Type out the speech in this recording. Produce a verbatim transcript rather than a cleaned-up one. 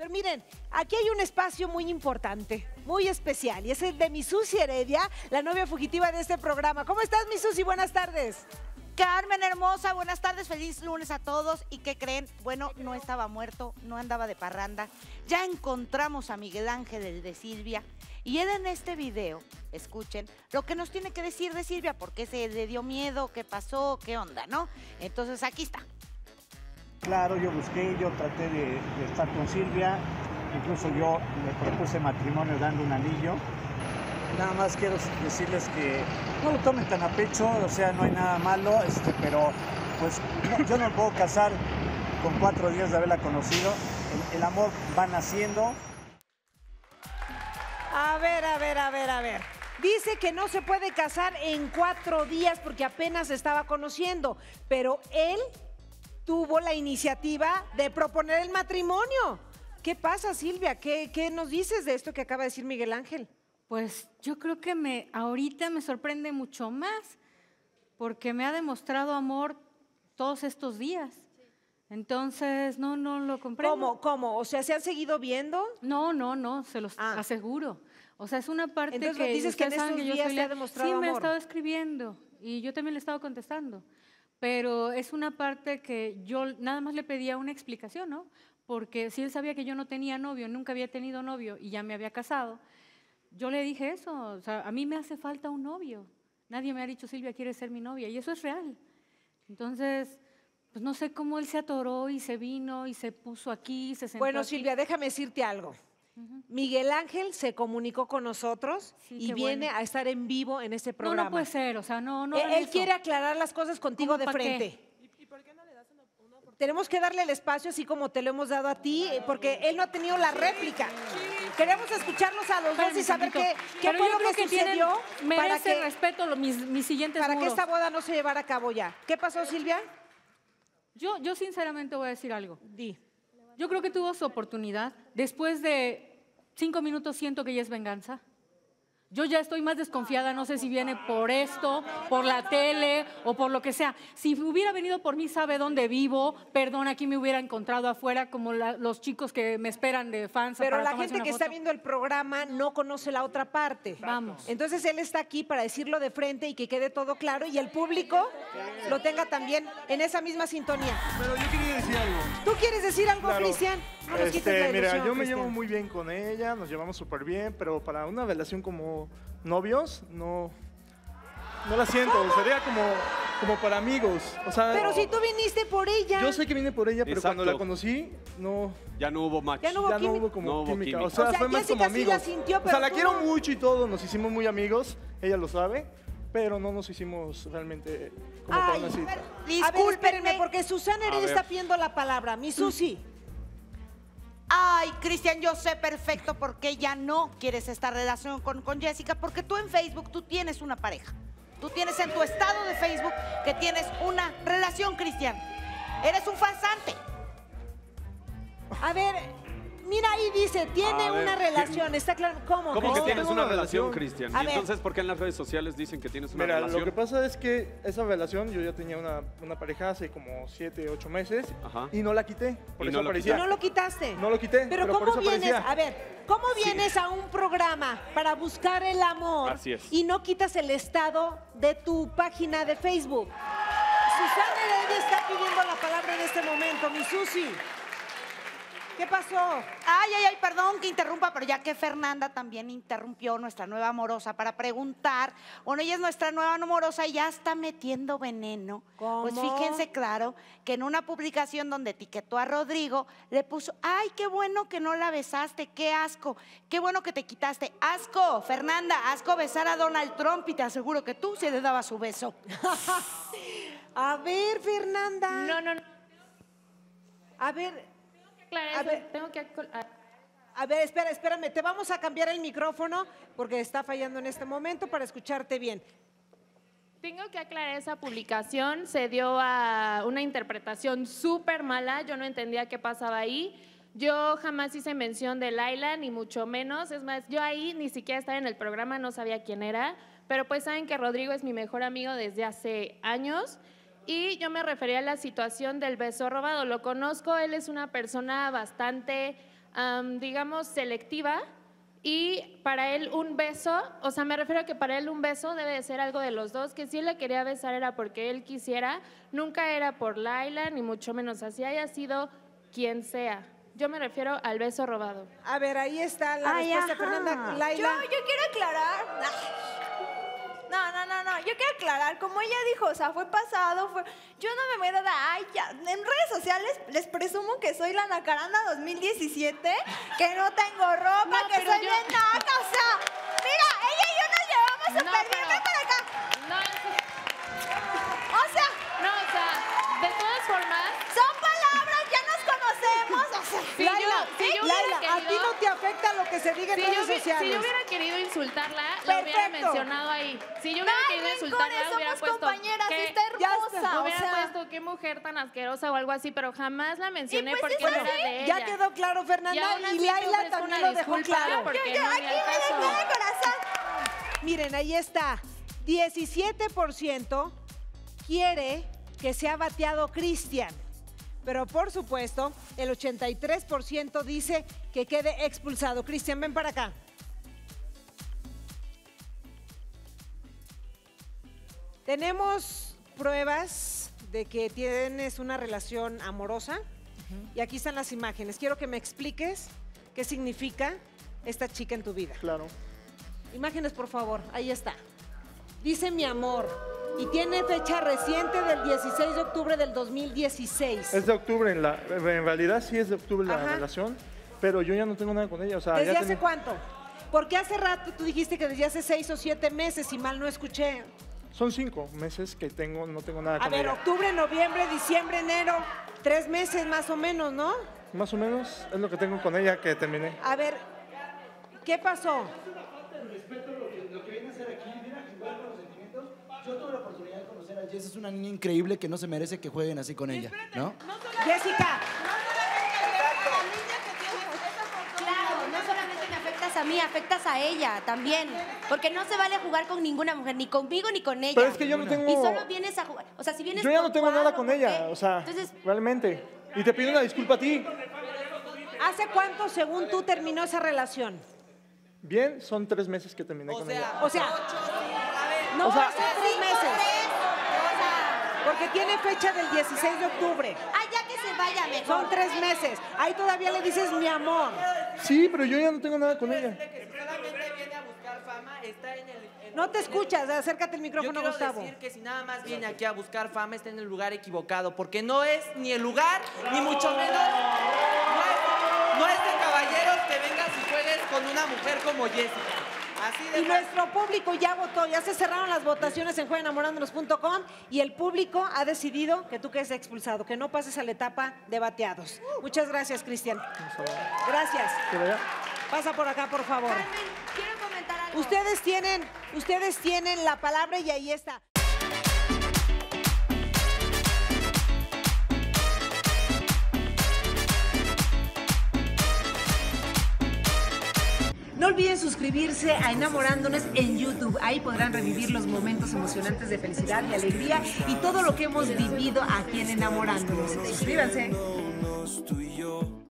ver, miren, aquí hay un espacio muy importante, muy especial, y es el de mi Susi Heredia, la novia fugitiva de este programa. ¿Cómo estás, mi Susi? Buenas tardes. Carmen hermosa, buenas tardes, feliz lunes a todos. ¿Y qué creen? Bueno, no estaba muerto, no andaba de parranda. Ya encontramos a Miguel Ángel, el de Silvia, y él en este video, escuchen, lo que nos tiene que decir de Silvia, por qué se le dio miedo, qué pasó, qué onda, ¿no? Entonces aquí está. Claro, yo busqué, yo traté de, de estar con Silvia, incluso yo le propuse matrimonio dando un anillo. Nada más quiero decirles que no lo tomen tan a pecho, o sea, no hay nada malo, este, pero pues no, yo no me puedo casar con cuatro días de haberla conocido. El, el amor va naciendo. A ver, a ver, a ver, a ver. Dice que no se puede casar en cuatro días porque apenas se estaba conociendo, pero él tuvo la iniciativa de proponer el matrimonio. ¿Qué pasa, Silvia? ¿Qué, qué nos dices de esto que acaba de decir Miguel Ángel? Pues yo creo que me, ahorita me sorprende mucho más porque me ha demostrado amor todos estos días. Entonces, no, no lo comprendo. ¿Cómo? ¿Cómo? O sea, ¿se han seguido viendo? No, no, no, se los Ah. aseguro. O sea, es una parte Entonces, que dices que en ustedes saben estos yo días soy te ha la- demostrado Sí, me ha amor. estado escribiendo y yo también le he estado contestando. Pero es una parte que yo nada más le pedía una explicación, ¿no? Porque si él sabía que yo no tenía novio, nunca había tenido novio y ya me había casado, yo le dije eso, o sea, a mí me hace falta un novio. Nadie me ha dicho, Silvia, ¿quieres ser mi novia? Y eso es real. Entonces, pues no sé cómo él se atoró y se vino y se puso aquí, se sentó Bueno, aquí. Silvia, déjame decirte algo. Miguel Ángel se comunicó con nosotros Sí, y qué viene bueno. a estar en vivo en este No, programa. no puede ser, o sea, no, no Él, hagan él eso. quiere aclarar las cosas contigo ¿Cómo de pa' qué? frente. Tenemos que darle el espacio así como te lo hemos dado a ti, eh, porque él no ha tenido la réplica. Queremos escucharlos a los dos y Espérame saber qué, tantito. qué Pero fue yo lo creo que, que tienen- sucedió para merece que, respeto lo- mis, mis siguientes para que muros. esta boda no se llevara a cabo ya. ¿Qué pasó, Silvia? Yo, yo sinceramente voy a decir algo. Di. Yo creo que tuvo su oportunidad. Después de cinco minutos siento que ya es venganza. Yo ya estoy más desconfiada, no sé si viene por esto, por la tele o por lo que sea. Si hubiera venido por mí, sabe dónde vivo, perdón, aquí me hubiera encontrado afuera como la- los chicos que me esperan de fans. Pero para la tomarse gente una que está foto. viendo el programa no conoce la otra parte. Vamos. Entonces él está aquí para decirlo de frente y que quede todo claro y el público lo tenga también en esa misma sintonía. Pero yo quería decir algo. ¿Tú quieres decir algo, Claro. Cristian? No nos quites la Este, mira, ilusión, yo me Cristian. llevo muy bien con ella, nos llevamos súper bien, pero para una relación como novios, no, no la siento. Sería como, como para amigos. O sea, Pero si tú viniste por ella. yo sé que vine por ella, pero Exacto. cuando la conocí, no, Ya no hubo match. Ya no hubo ya no química. hubo como No hubo química. química. O sea, O sea, fue más Jessica como sí la amigos. sintió, o pero sea, la tú quiero no. mucho y todo, nos hicimos muy amigos, ella lo sabe, pero no nos hicimos realmente como para Ay, una cita. a ver, Discúlpenme. espérenme, porque Susana Heredia ver. está pidiendo la palabra. Mi Susi. Ay, Cristian, yo sé perfecto por qué ya no quieres esta relación con, con Jessica, porque tú en Facebook, tú tienes una pareja. Tú tienes en tu estado de Facebook que tienes una relación, Cristian. Eres un farsante. A ver, mira ahí dice, tiene A ver, una relación. Está claro. ¿Cómo? ¿Cómo que Cristian? tienes tengo una una relación, relación. Cristian? A ¿Y ver. entonces por qué en las redes sociales dicen que tienes una Mira, relación? lo que pasa es que esa relación, yo ya tenía una, una pareja hace como siete, ocho meses Ajá. y no la quité. Por Y eso no lo aparecía. No lo quitaste. No lo quité, Pero, pero por ¿cómo eso vienes? aparecía. A ver, ¿cómo vienes a un programa para buscar el amor Así es. y no quitas el estado de tu página de Facebook? Susana Heredia está pidiendo la palabra en este momento, mi Susi. ¿Qué pasó? Ay, ay, ay, perdón que interrumpa, pero ya que Fernanda también interrumpió, nuestra nueva amorosa, para preguntar, bueno, ella es nuestra nueva amorosa y ya está metiendo veneno. ¿Cómo? Pues fíjense, claro, que en una publicación donde etiquetó a Rodrigo, le puso, ay, qué bueno que no la besaste, qué asco, qué bueno que te quitaste. Asco, Fernanda, asco besar a Donald Trump y te aseguro que tú se le dabas su beso. A ver, Fernanda. No, no, no. A ver, Claro, A eso, ver. tengo que... acol- a- a ver, espera, espérame. Te vamos a cambiar el micrófono porque está fallando en este momento para escucharte bien. Tengo que aclarar esa publicación. Se dio a una interpretación súper mala. Yo no entendía qué pasaba ahí. Yo jamás hice mención de Laila, ni mucho menos. Es más, yo ahí ni siquiera estaba en el programa, no sabía quién era. Pero pues saben que Rodrigo es mi mejor amigo desde hace años. Y yo me refería a la situación del beso robado. Lo conozco, él es una persona bastante am, digamos, selectiva. Y para él un beso, o sea, me refiero a que para él un beso debe de ser algo de los dos, que si él le quería besar era porque él quisiera, nunca era por Laila, ni mucho menos, así haya sido quien sea. Yo me refiero al beso robado. A ver, ahí está la Ay, respuesta, ajá. Fernanda. Yo, Laila. yo quiero aclarar. No, no, no, no. Yo quiero aclarar, como ella dijo, o sea, fue pasado, fue. Yo no me voy a dar, ay, ya. En redes sociales les presumo que soy la Nacaranda dos mil diecisiete, que no tengo ropa, No, que pero soy yo- bien naca, o sea, mira, ella y yo nos llevamos No, súper bien, pero- ven para acá. No, es- O sea, no, o sea, de todas formas, son palabras, ya nos conocemos, o sea. si Laila, yo, si yo hubiera Laila, a ti querido- no te afecta lo que se diga en Si yo, redes hubi- sociales. si yo hubiera querido insultarla, la hubiera Perfecto. mencionado ahí. Si yo hubiera No hay querido rencores, insultarla, hubiera somos puesto compañeras, que- está Ya hermosa, está. o hubiera sea. puesto qué mujer tan asquerosa o algo así, pero jamás la mencioné Y pues porque es no así. era de ella. Ya quedó claro, Y Fernanda, aún y, así te Laila ofrezco también una lo dejó disculpa claro. porque Yo, no aquí ni me al caso. desnuda el corazón. Miren, ahí está. diecisiete por ciento quiere que sea bateado Cristian. Pero por supuesto, el ochenta y tres por ciento dice que quede expulsado. Cristian, ven para acá. Tenemos pruebas de que tienes una relación amorosa y aquí están las imágenes. Quiero que me expliques qué significa esta chica en tu vida. Claro. Imágenes, por favor. Ahí está. Dice mi amor y tiene fecha reciente del dieciséis de octubre del dos mil dieciséis. Es de octubre, en, la, en realidad sí es de octubre la Ajá. relación, pero yo ya no tengo nada con ella. O sea, ¿Desde ya hace teni- cuánto? Porque hace rato tú dijiste que desde hace seis o siete meses, si mal no escuché. Son cinco meses que tengo, no tengo nada A con ver, ella. octubre, noviembre, diciembre, enero, tres meses más o menos, ¿no? Más o menos es lo que tengo con ella que terminé. A ver, ¿qué pasó? Yo tuve la oportunidad de conocer a Jess, es una niña increíble que no se merece que jueguen así con ella, ¿no? Jessica, Claro, no solamente me afectas a mí, afectas a ella también. Porque no se vale jugar con ninguna mujer, ni conmigo ni con ella. Pero es que yo no tengo- Y solo vienes a jugar. O sea, si vienes Yo ya no por tengo jugar nada o con por ella, qué, o sea, Entonces, realmente. Y te pido una disculpa a ti. ¿hace cuánto, según tú, terminó esa relación? Bien, son tres meses que terminé con ella. O sea, no, O sea- hace tres meses. Porque tiene fecha del dieciséis de octubre. ah, ya que se vaya mejor. Son tres meses. Ahí todavía le dices mi amor. Sí, pero yo ya no tengo nada con ella. Solamente viene a buscar fama, está en el... en- No te en el- escuchas, acércate al Yo micrófono, quiero Gustavo. decir que si nada más viene aquí a buscar fama, está en el lugar equivocado, porque no es ni el lugar, ni mucho menos, no es, no es de caballeros que vengas y juegues con una mujer como Jessica. Así de Y fácil. nuestro público ya votó, ya se cerraron las votaciones en juega enamorándonos punto com y el público ha decidido que tú quedes expulsado, que no pases a la etapa de bateados. Muchas gracias, Cristian. Gracias. ¿Que vaya? Pasa por acá, por favor. Carmen, quiero comentar algo. Ustedes tienen, ustedes tienen la palabra y ahí está. No olviden suscribirse a Enamorándonos en YouTube. Ahí podrán revivir los momentos emocionantes de felicidad y alegría y todo lo que hemos vivido aquí en Enamorándonos. Suscríbanse.